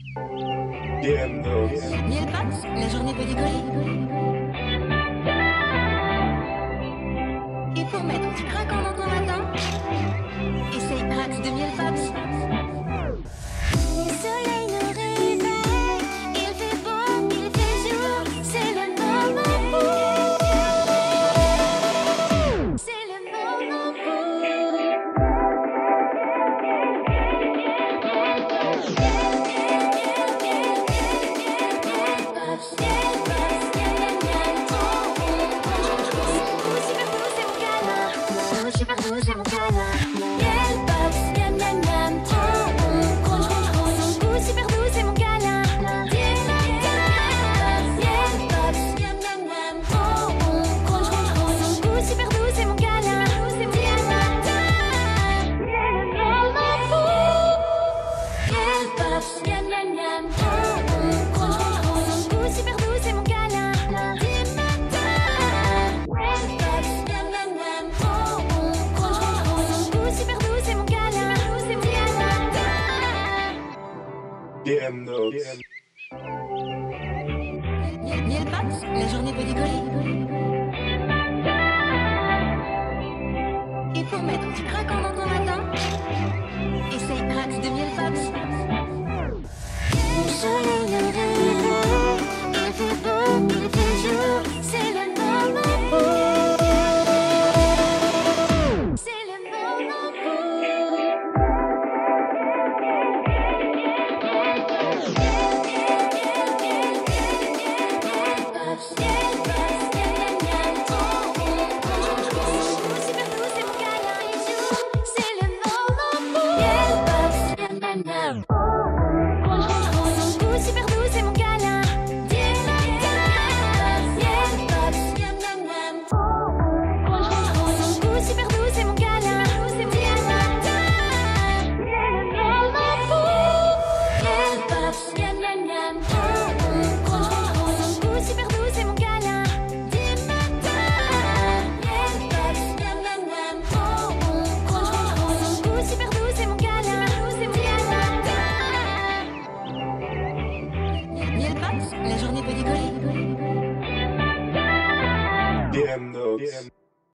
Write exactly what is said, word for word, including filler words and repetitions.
Gammnox. Miel Pops, la journée peut décoller. Et pour mettre du craquant dans ton matin, essaye Hâte de Miel Pops. Le soleil nous réveille, il fait beau, il fait jour, c'est le moment pour. C'est le moment pour. Super doux, c'est mon câlin. Miel Pops, miam miam miam. Oh, oh, gronge, gronge, gronge. Son goût super doux, c'est mon câlin. Miel Pops, miam miam miam. Oh, oh, gronge, gronge, gronge. Son goût super doux, c'est mon câlin. C'est mon câlin. Miel Pops, miam miam miam. Oh, oh, gronge, gronge, gronge. Son goût super doux, c'est mon câlin. Gammnox. Miel Pops, la journée peut décoller. Et pour mettre du craquant dans ton matin, essaye Hâte de Miel Pops.